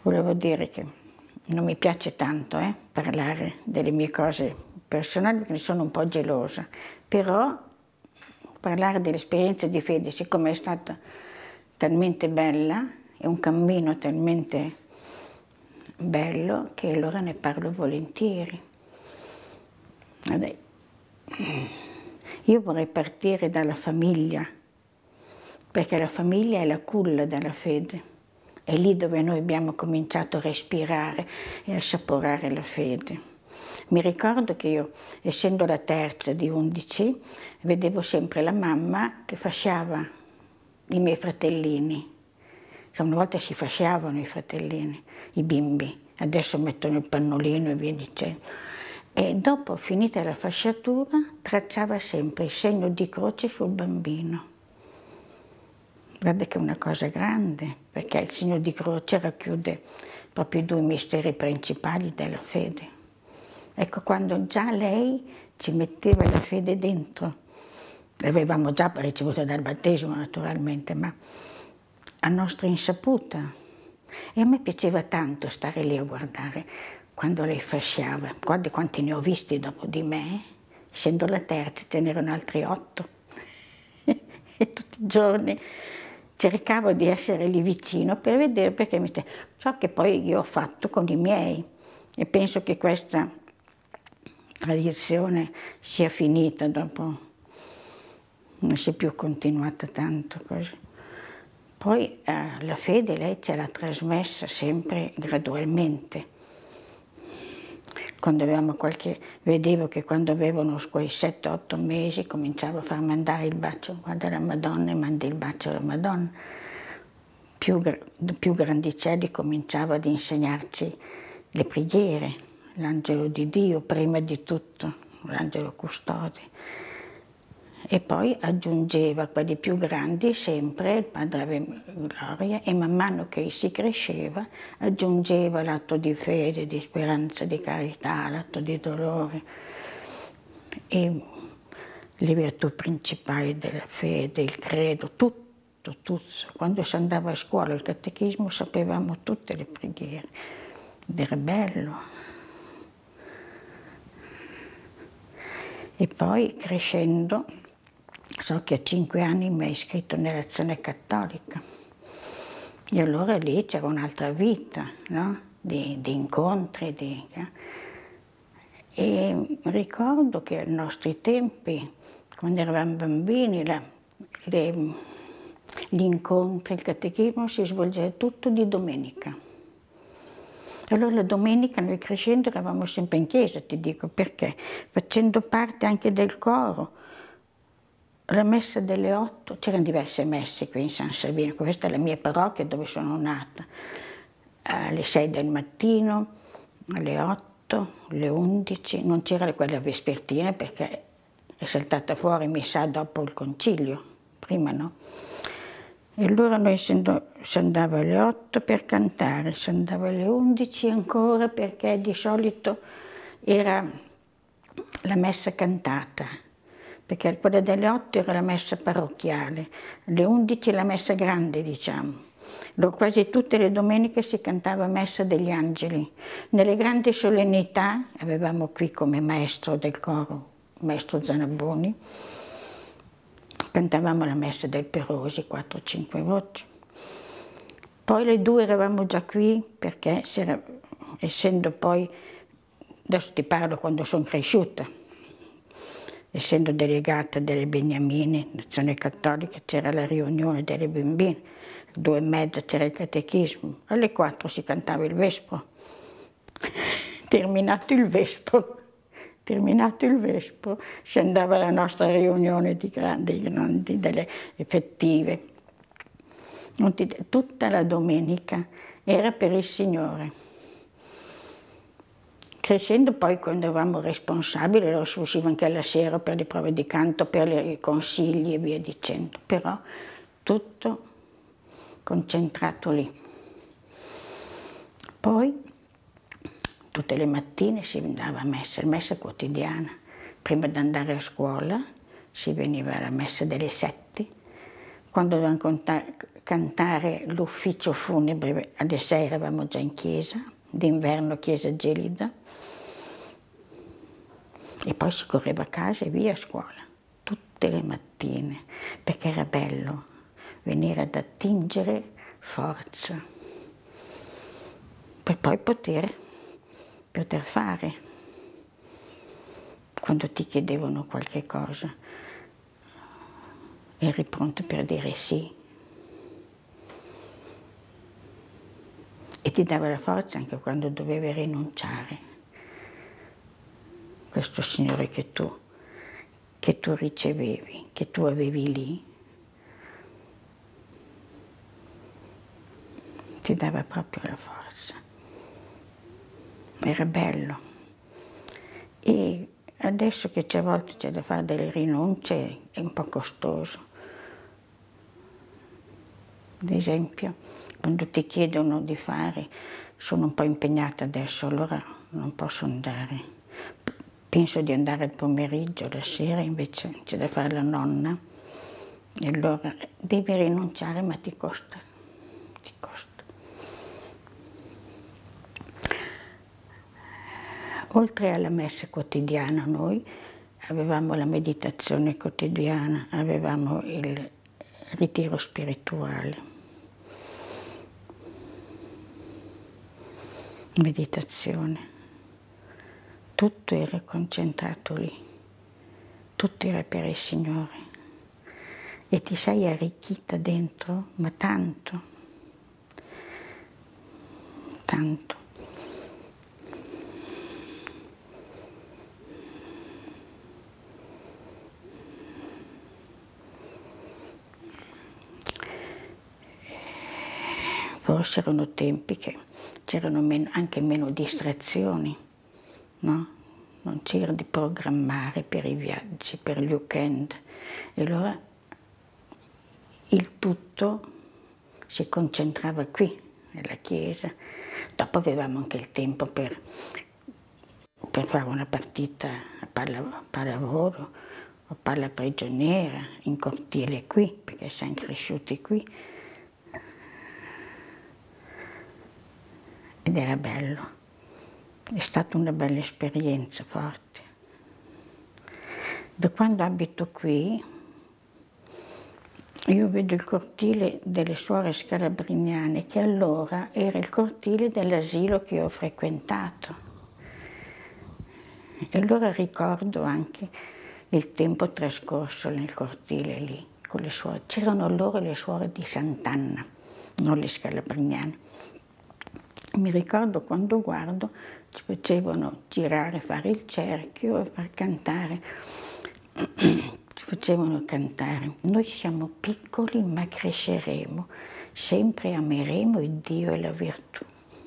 Volevo dire che non mi piace tanto parlare delle mie cose personali perché ne sono un po' gelosa, però parlare dell'esperienza di fede, siccome è stata talmente bella, è un cammino talmente bello, che allora ne parlo volentieri. Io vorrei partire dalla famiglia, perché la famiglia è la culla della fede. È lì dove noi abbiamo cominciato a respirare e a assaporare la fede. Mi ricordo che io, essendo la terza di 11, vedevo sempre la mamma che fasciava i miei fratellini. Una volta si fasciavano i fratellini, i bimbi, adesso mettono il pannolino e via dicendo. E dopo, finita la fasciatura, tracciava sempre il segno di croce sul bambino. Guarda che è una cosa grande, perché il segno di croce racchiude proprio i due misteri principali della fede. Ecco, quando già lei ci metteva la fede dentro, l'avevamo già ricevuta dal battesimo naturalmente, ma a nostra insaputa. E a me piaceva tanto stare lì a guardare quando lei fasciava. Guarda quanti ne ho visti dopo di me, essendo la terza ce n'erano altri 8. E tutti i giorni cercavo di essere lì vicino per vedere, perché ciò che poi io ho fatto con i miei, e penso che questa tradizione sia finita dopo, non si è più continuata tanto così. Poi la fede lei ce l'ha trasmessa sempre gradualmente. Quando avevamo vedevo che quando avevano quei 7-8 mesi cominciavo a far mandare il bacio, guarda alla Madonna e mandi il bacio alla Madonna. Più grandicelli cominciava ad insegnarci le preghiere, l'angelo di Dio prima di tutto, l'angelo custode. E poi aggiungeva quelli più grandi sempre il Padre Ave Gloria, e man mano che si cresceva aggiungeva l'atto di fede, di speranza, di carità, l'atto di dolore e le virtù principali della fede, il credo, tutto, tutto. Quando si andava a scuola il catechismo sapevamo tutte le preghiere ed era bello. E poi crescendo, so che a 5 anni mi ha iscritto nell'Azione Cattolica e allora lì c'era un'altra vita, no? di incontri. E ricordo che ai nostri tempi, quando eravamo bambini, gli incontri, il catechismo si svolgeva tutto di domenica. Allora la domenica noi crescendo eravamo sempre in chiesa, ti dico perché, facendo parte anche del coro. La messa delle 8, c'erano diverse messe qui in San Savino, questa è la mia parrocchia dove sono nata, alle 6 del mattino, alle 8, alle 11, non c'era quella vespertina perché è saltata fuori, mi sa, dopo il concilio, prima no. E allora noi si andava alle 8 per cantare, si andava alle 11 ancora perché di solito era la messa cantata, perché quella delle 8 era la messa parrocchiale, alle 11 la messa grande, diciamo. Quasi tutte le domeniche si cantava messa degli angeli. Nelle grandi solennità, avevamo qui come maestro del coro, maestro Zanaboni, cantavamo la messa del Perosi, 4-5 voci. Poi le 2 eravamo già qui perché, essendo poi, adesso ti parlo quando sono cresciuta, essendo delegata delle Beniamine, Nazione Cattolica, c'era la riunione delle bambine, alle 2:30 c'era il catechismo, alle 4 si cantava il Vespro. Terminato il Vespro, si andava alla nostra riunione delle effettive. Tutta la domenica era per il Signore. Crescendo poi, quando eravamo responsabili, lo si usciva anche alla sera per le prove di canto, per i consigli e via dicendo, però tutto concentrato lì. Poi tutte le mattine si andava a messa quotidiana. Prima di andare a scuola si veniva alla messa delle 7. Quando dovevamo cantare l'ufficio funebre, alle 6 eravamo già in chiesa, d'inverno chiesa gelida, e poi si correva a casa e via a scuola, tutte le mattine, perché era bello venire ad attingere forza, per poi poter fare, quando ti chiedevano qualche cosa, eri pronto per dire sì. E ti dava la forza anche quando dovevi rinunciare. Questo Signore che tu ricevevi, che tu avevi lì, ti dava proprio la forza. Era bello. E adesso che a volte c'è da fare delle rinunce è un po' costoso. Ad esempio, quando ti chiedono di fare, sono un po' impegnata adesso, allora non posso andare. Penso di andare al pomeriggio, la sera invece c'è da fare la nonna, e allora devi rinunciare, ma ti costa, ti costa. Oltre alla messa quotidiana noi avevamo la meditazione quotidiana, avevamo il ritiro spirituale, meditazione. Tutto era concentrato lì, tutto era per il Signore. E ti sei arricchita dentro, ma tanto, tanto. Forse erano tempi che c'erano anche meno distrazioni, no? Non c'era di programmare per i viaggi, per gli weekend. E allora il tutto si concentrava qui, nella chiesa. Dopo avevamo anche il tempo per fare una partita a pallavolo o palla prigioniera, in cortile qui, perché siamo cresciuti qui. Ed era bello, è stata una bella esperienza forte. Da quando abito qui, io vedo il cortile delle suore scalabriniane, che allora era il cortile dell'asilo che ho frequentato. E allora ricordo anche il tempo trascorso nel cortile lì, con le suore. C'erano loro le suore di Sant'Anna, non le scalabriniane. Mi ricordo quando guardo, ci facevano girare, fare il cerchio e far cantare. Ci facevano cantare. Noi siamo piccoli ma cresceremo, sempre ameremo il Dio e la virtù.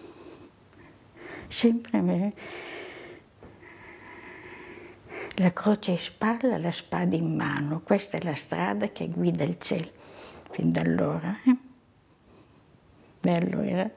Sempre ameremo. La croce in spalla, la spada in mano. Questa è la strada che guida il cielo. Fin da allora. Bello era.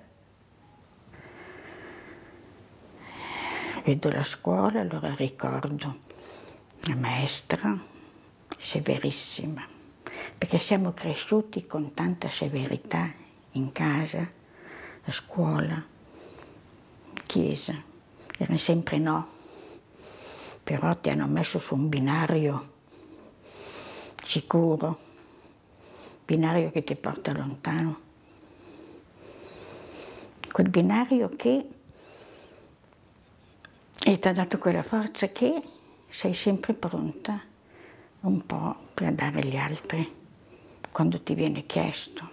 Vedo la scuola, allora ricordo la maestra severissima, perché siamo cresciuti con tanta severità in casa, a scuola, in chiesa. Erano sempre no, però ti hanno messo su un binario sicuro, binario che ti porta lontano. Quel binario che e ti ha dato quella forza che sei sempre pronta un po' per dare agli altri quando ti viene chiesto.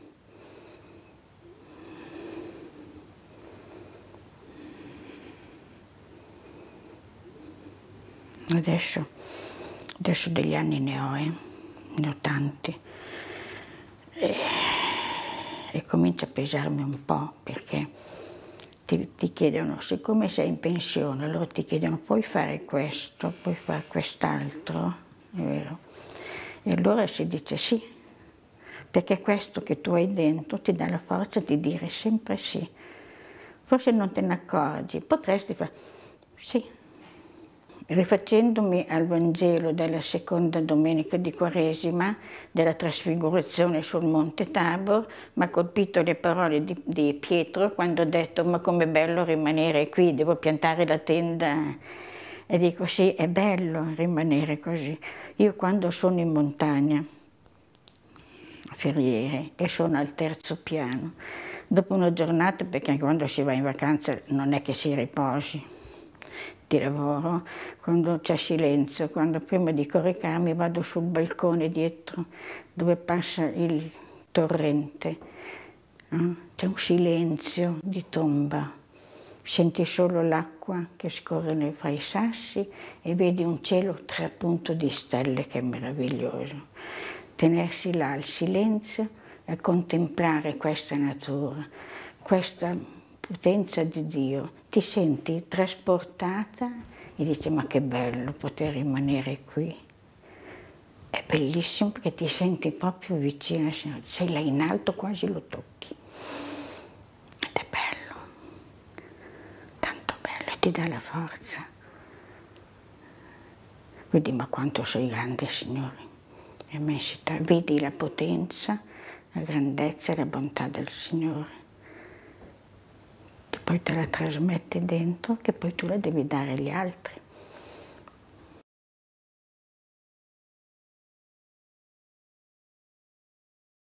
Adesso degli anni ne ho tanti e comincia a pesarmi un po' perché ti chiedono, siccome sei in pensione, allora ti chiedono puoi fare questo, puoi fare quest'altro, è vero? E allora si dice sì, perché questo che tu hai dentro ti dà la forza di dire sempre sì. Forse non te ne accorgi, potresti fare sì, rifacendomi al Vangelo della seconda domenica di Quaresima, della trasfigurazione sul Monte Tabor, mi ha colpito le parole di Pietro quando ha detto: ma com'è bello rimanere qui, devo piantare la tenda. E dico: sì, è bello rimanere così. Io quando sono in montagna, a Ferriere, e sono al terzo piano, dopo una giornata, perché quando si va in vacanza non è che si riposi, di lavoro, quando c'è silenzio, quando prima di coricarmi vado sul balcone dietro dove passa il torrente, c'è un silenzio di tomba, senti solo l'acqua che scorre fra i sassi e vedi un cielo trapunto di stelle che è meraviglioso. Tenersi là al silenzio e contemplare questa natura, questa potenza di Dio, ti senti trasportata e dici: ma che bello poter rimanere qui. È bellissimo perché ti senti proprio vicino al Signore, sei là in alto, quasi lo tocchi. Ed è bello, tanto bello, e ti dà la forza. Vedi, ma quanto sei grande, Signore. Immensità, vedi la potenza, la grandezza e la bontà del Signore, che poi te la trasmette dentro, che poi tu la devi dare agli altri.